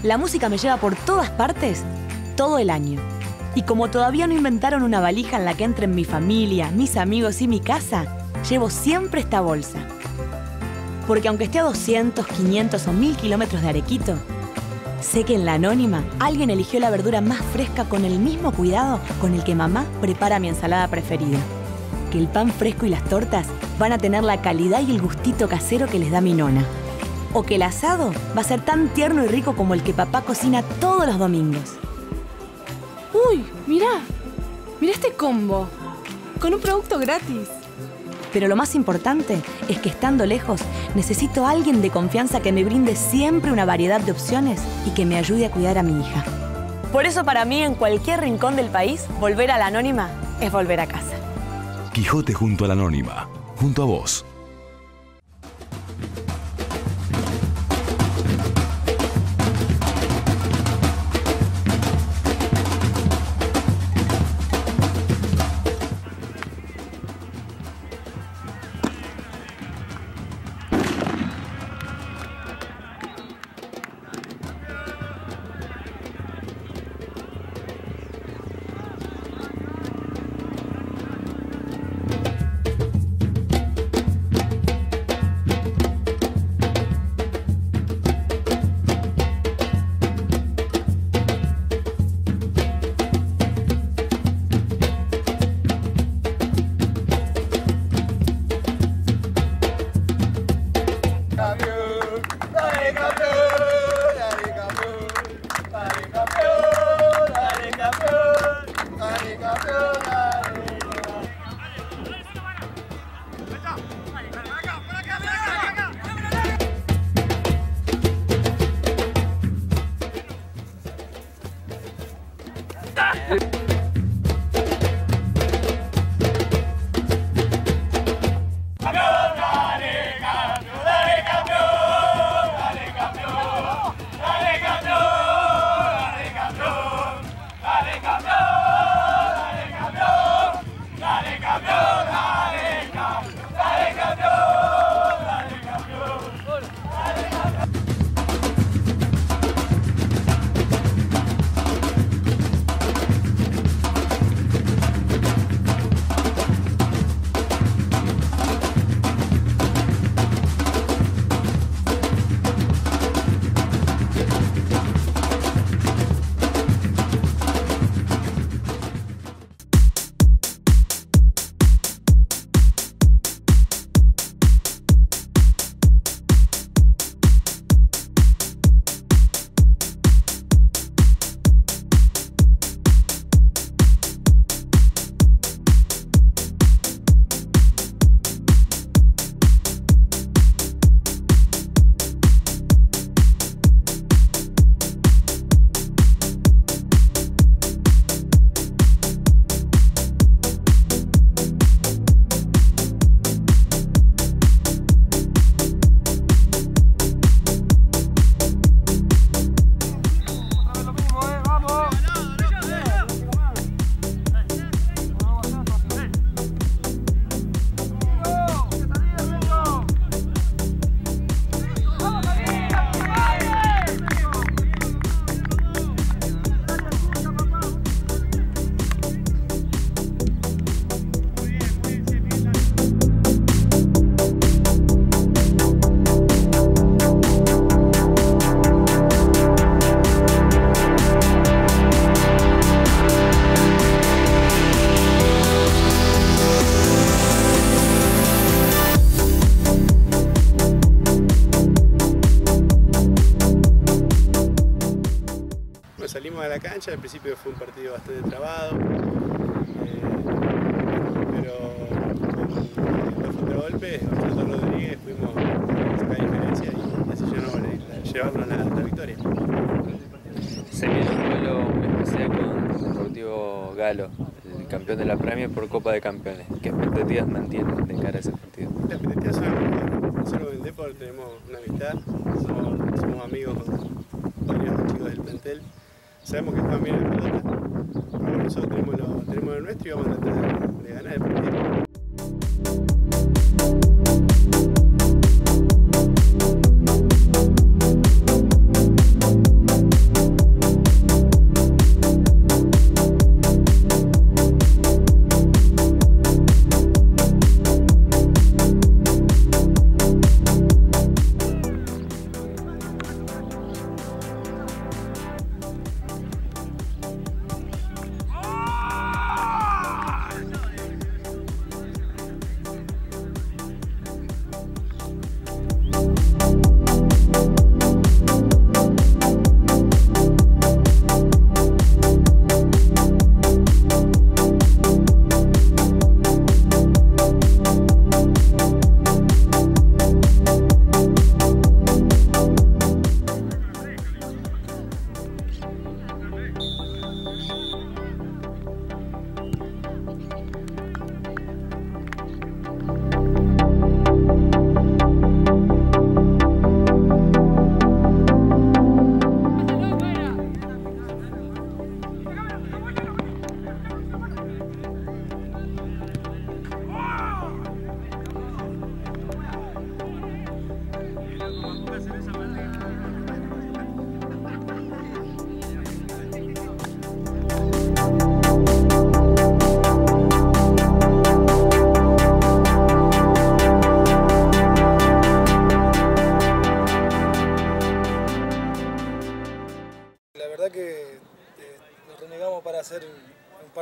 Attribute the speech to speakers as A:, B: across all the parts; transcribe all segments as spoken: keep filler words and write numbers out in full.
A: La música me lleva por todas partes todo el año. Y como todavía no inventaron una valija en la que entren mi familia, mis amigos y mi casa, llevo siempre esta bolsa. Porque aunque esté a doscientos, quinientos o mil kilómetros de Arequito, sé que en La Anónima alguien eligió la verdura más fresca con el mismo cuidado con el que mamá prepara mi ensalada preferida. Que el pan fresco y las tortas van a tener la calidad y el gustito casero que les da mi nona. O que el asado va a ser tan tierno y rico como el que papá cocina todos los domingos.
B: ¡Uy! Mirá, mirá este combo, con un producto gratis.
A: Pero lo más importante es que estando lejos, necesito a alguien de confianza que me brinde siempre una variedad de opciones y que me ayude a cuidar a mi hija. Por eso para mí, en cualquier rincón del país, volver a La Anónima es volver a casa.
C: Quijote junto a La Anónima, junto a vos.
D: Salimos a la cancha, al principio fue un partido bastante trabado, eh, pero con los contragolpes, Orlando Rodríguez pudimos sacar diferencia y así llevarnos la, la victoria.
E: Se viene un duelo muy especial con el Deportivo Galo, el campeón de la Premier por Copa de Campeones. ¿Qué expectativas mantienen de cara a ese partido?
D: Las expectativas son, nosotros en Depor tenemos una amistad, somos, somos amigos con varios chicos del plantel. Sabemos que están bien en la pelota, pero nosotros tenemos lo, tenemos lo nuestro y vamos a tratar de ganar el partido.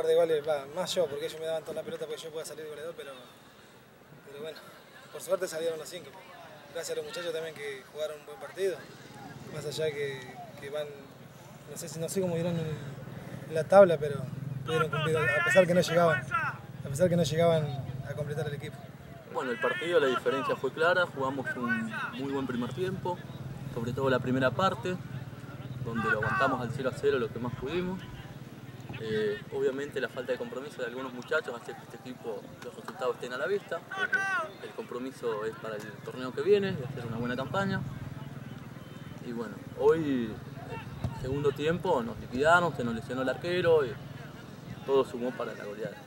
F: par de goles, va, más yo, porque ellos me daban toda la pelota porque yo pueda salir goleador, pero, pero bueno, por suerte salieron los cinco. Gracias a los muchachos también que jugaron un buen partido, más allá que, que van, no sé, no sé cómo irán en, en la tabla, pero pudieron cumplir, a pesar que no llegaban, a pesar que no llegaban a completar el equipo.
G: Bueno, el partido, la diferencia fue clara, jugamos un muy buen primer tiempo, sobre todo la primera parte, donde lo aguantamos al cero a cero lo que más pudimos. Eh, obviamente la falta de compromiso de algunos muchachos hace que este equipo, los resultados estén a la vista. El compromiso es para el torneo que viene, de hacer una buena campaña. Y bueno, hoy, segundo tiempo, nos liquidaron, se nos lesionó el arquero y todo sumó para la goleada.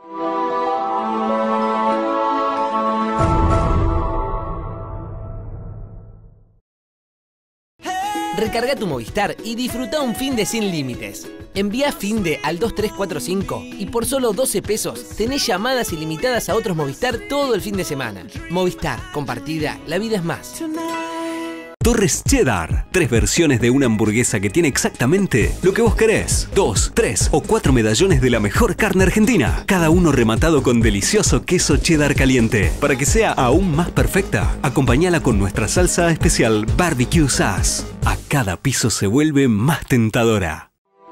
H: Recarga tu Movistar y disfruta un fin de sin límites. Envía finde al dos tres cuatro cinco y por solo doce pesos tenés llamadas ilimitadas a otros Movistar todo el fin de semana. Movistar, compartida, la vida es más.
I: Torres Cheddar. Tres versiones de una hamburguesa que tiene exactamente lo que vos querés. Dos, tres o cuatro medallones de la mejor carne argentina. Cada uno rematado con delicioso queso cheddar caliente. Para que sea aún más perfecta, acompañala con nuestra salsa especial Barbecue Sauce. A cada piso se vuelve más tentadora.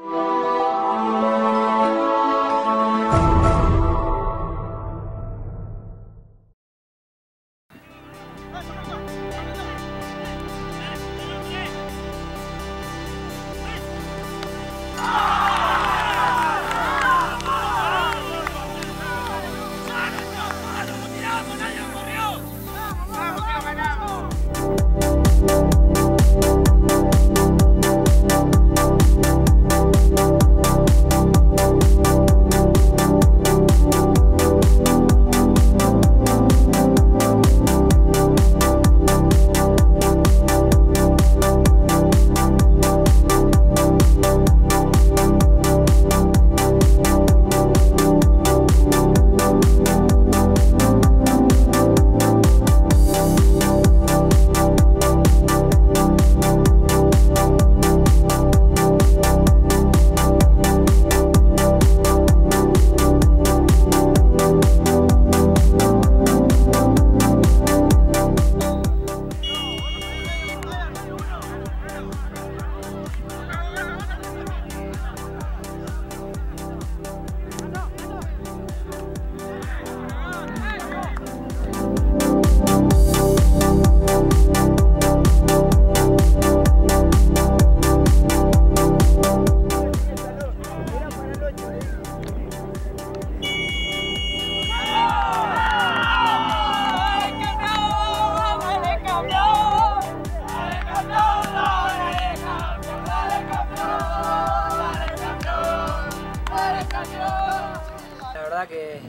J: Que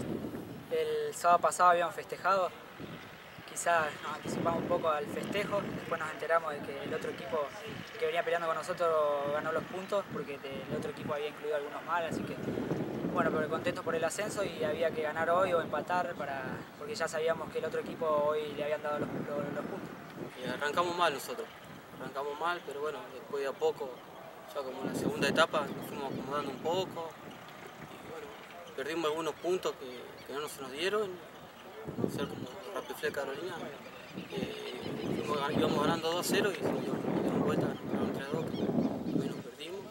J: el sábado pasado habíamos festejado, quizás nos anticipamos un poco al festejo, después nos enteramos de que el otro equipo que venía peleando con nosotros ganó los puntos porque el otro equipo había incluido algunos mal, así que bueno, pero contentos por el ascenso y había que ganar hoy o empatar para, porque ya sabíamos que el otro equipo hoy le habían dado los, los, los puntos.
K: Y arrancamos mal nosotros, arrancamos mal, pero bueno, después de a poco, ya como en la segunda etapa, nos fuimos acomodando un poco. Perdimos algunos puntos que, que no se nos dieron, ser como Rapifle Carolina. Eh, fuimos, íbamos ganando dos a cero y se nos dieron vuelta, ganaron tres a dos, que nos perdimos.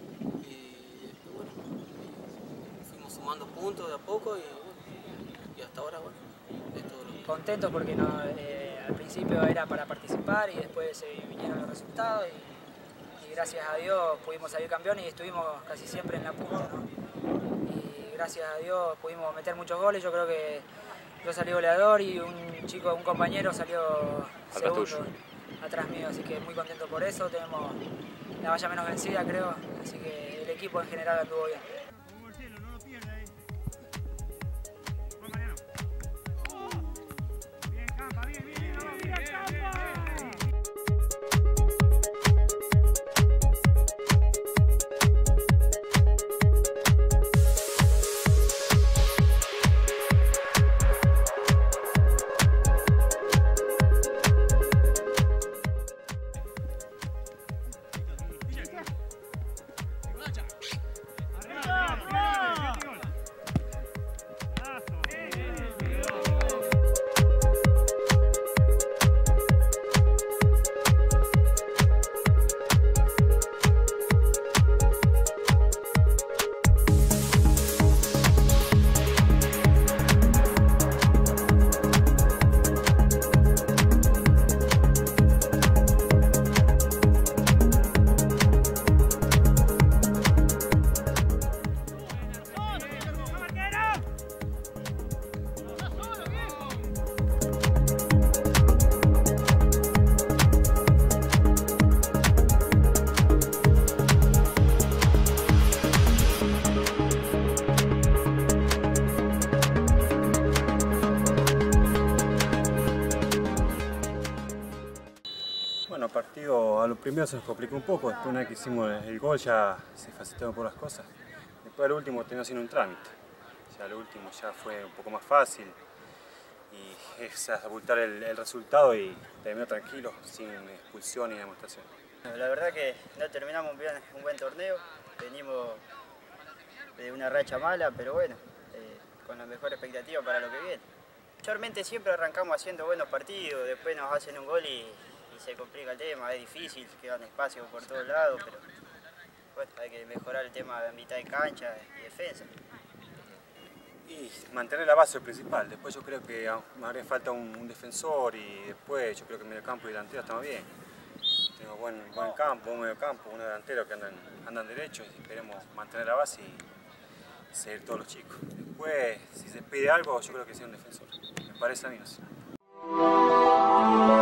K: Y bueno, fuimos sumando puntos de a poco y, y hasta ahora, bueno, es todo lo que...
J: Contentos porque no, eh, al principio era para participar y después eh, vinieron los resultados y, y gracias a Dios pudimos salir campeones y estuvimos casi siempre en la punta, ¿no? Gracias a Dios pudimos meter muchos goles, yo creo que yo salí goleador y un chico, un compañero salió segundo atrás mío, así que muy contento por eso, tenemos la valla menos vencida creo, así que el equipo en general anduvo bien.
L: primero se nos complicó un poco, después una vez que hicimos el gol ya se facilitaron por las cosas. Después al último terminó siendo un trámite. Ya al último ya fue un poco más fácil y es abultar el, el resultado y terminó tranquilo, sin expulsión ni demostración.
M: La verdad que no terminamos bien, un buen torneo, venimos de una racha mala, pero bueno, eh, con la mejor expectativa para lo que viene. Mayormente siempre arrancamos haciendo buenos partidos, después nos hacen un gol y, y se complica el tema, es difícil, quedan espacios por todos lados, pero bueno, hay que mejorar el tema de mitad de cancha y defensa.
L: Y mantener la base principal, después yo creo que me haría falta un, un defensor y después yo creo que medio campo y delantero estamos bien. Tenemos buen, buen campo, un medio campo, un delantero que andan, andan derechos y esperemos mantener la base y seguir todos los chicos. Después, si se pide algo, yo creo que sea un defensor. Me parece a mí, no sé.